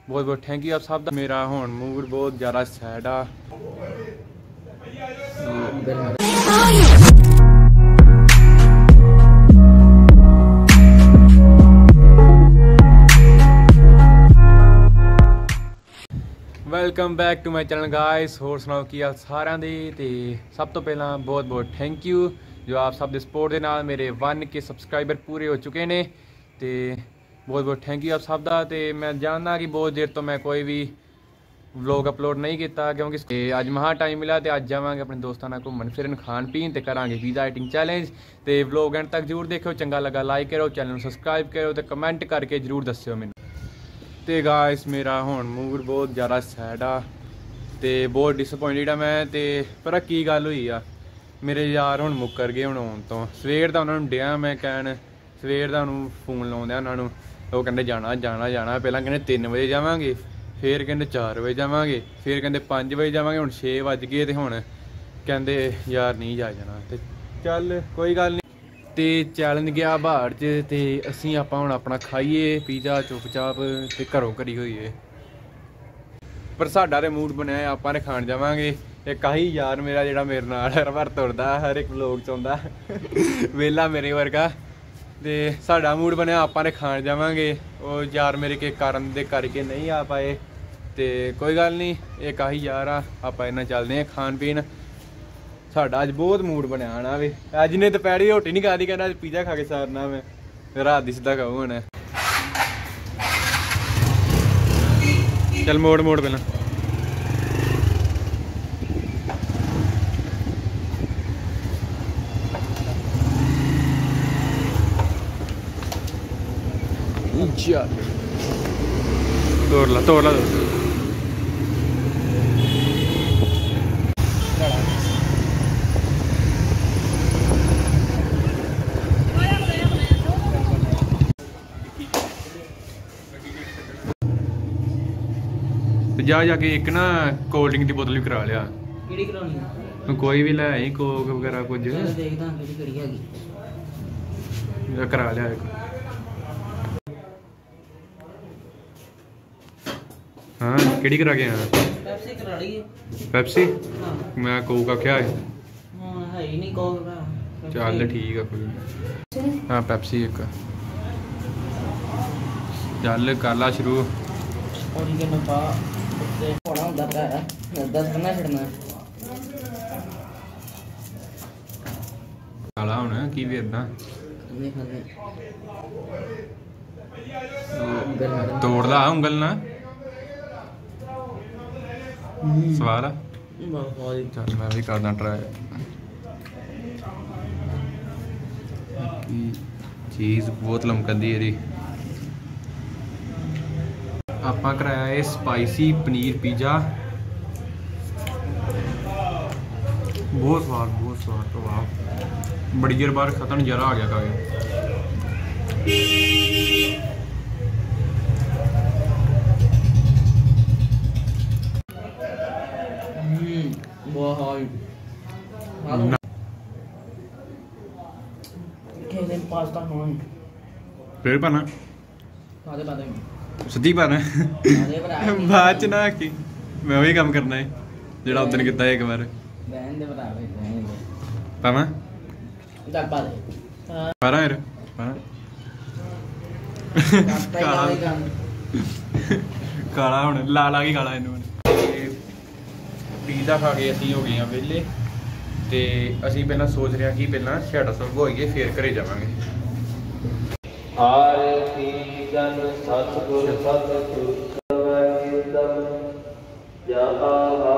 बहुत बहुत thank you आप सब दा। मेरा हुण मूड बहुत ज़्यादा सैड आ। Welcome back to my channel guys. होर सुनाओ की हाल सारिਆਂ ਦੇ। ਤੇ ਸਭ ਤੋਂ ਪਹਿਲਾਂ ਬਹੁਤ ਬਹੁਤ ਥੈਂਕ ਯੂ ਜੋ ਆਪ ਸਭ ਦੇ ਸਪੋਰਟ ਦੇ ਨਾਲ ਮੇਰੇ 1K ਸਬਸਕ੍ਰਾਈਬਰ ਪੂਰੇ ਹੋ ਚੁੱਕੇ ਨੇ ਤੇ बहुत बहुत थैंक यू आप सब का। तो मैं जानना कि बहुत देर तो मैं कोई भी व्लॉग अपलोड नहीं किया क्योंकि अज महा टाइम मिला। तो अज जावांगे अपने दोस्तों नाल घूमन फिरन खान पीन तो करांगे पिज़्ज़ा ईटिंग चैलेंज। तो व्लॉग एंड तक जरूर देखो, चंगा लगा लाइक करो, चैनल सबसक्राइब करो तो कमेंट करके जरूर दस्यो मैनूं। तो गाइस मेरा हुण मूड बहुत ज़्यादा सैड आ ते बहुत डिसअपॉइंटेड आ मैं। तो पर की गल हुई आ, मेरे यार हुण मुक्कर गए हुण आउण तो। सवेर दा उन्हां नूं डिया मैं कहण, सवेर दा उन्होंने फोन लाउंदे उन्हां नूं वो कहते जाना जाना जाना। पहला कहते 3 बजे जावांगे, फिर कहते 4 बजे जावांगे, फिर कहते 5 बजे जावांगे। हुण 6 बज गए तो हुण कहते यार नहीं जा जाना। तो चल कोई गल नहीं। तो चैलेंज गया बाहर च ते असीं आपां हुण अपना खाइए पिज़्ज़ा चुपचाप ते घरों घरी होईए। पर साडा ते मूड बनया आपां ते खाण जावांगे। एक आही यार मेरा जिहड़ा मेरे नाल हर बार तुरदा हर एक व्लॉग च आउंदा वेला मेरे वर्गा। तो साडा मूड बनया आपां ने खाण जावांगे। वो यार मेरे के कारण दे करके नहीं आ पाए। तो कोई गल नहीं, एक आही यार आपां इन्ना चलदे हैं खान पीन। साडा अज बहुत मूड बनया आना वे। अज ने दोपहरी रोटी नहीं खादी, कहना अज पिज़्ज़ा खा के सारना मैं। रात दी सीधा खाऊं हुण। चल मोड़ मोड़ पहला तोड़ ला तोड़ ला। जा जाके एक ना कोल्ड ड्रिंक की बोतल भी करा लिया। कोई भी लै आई कोक वगैरह कुछ करा लिया एक। हाँ केड़ी करा के आया? पेप्सी करा ली है। पेप्सी? हाँ। मैं कोक आख्या है। हाँ है ही नहीं कोक का। चल ठीक है कोई। हाँ पेप्सी एक। चल कर ला शुरू। और ये ना पा ते थोड़ा ਹੁੰਦਾ ਹੈ 10 ਕਰਨਾ ਛੱਡਣਾ ਕਾਲਾ ਹੋਣਾ ਕੀ ਵੇਰਦਾ ਨਹੀਂ ਖਾਂਦੇ ਤੋੜ ਲਾ ਉਂਗਲ ਨਾ ਸਵਾਦ ਆ ਬਹੁਤ। ਚੱਲ ਮੈਂ ਵੀ ਕਰਦਾ ਟਰਾਈ। ਚੀਜ਼ ਬਹੁਤ ਲਮਕਦੀ ਇਹਦੀ। ਆਪਾਂ कराया है स्पाइसी पनीर पिज़्ज़ा। बहुत स्वाद तो वाह बड़ी देर बाद खाता नज़ारा आ गया खा के। पास्ता फिर पाना सच्ची पाना बाद च ना कि मैं वही काम करना है जेड़ा उदन कीता एक बार पावा पारा यार काला हुण लाल आ गई काला इनू। पिज़्ज़ा खा के असीं हो गए वेले ते असीं पहला सोच रहे कि पहला छेड़ा सब होइए फिर घरे जावांगे। सतगुर सतगुर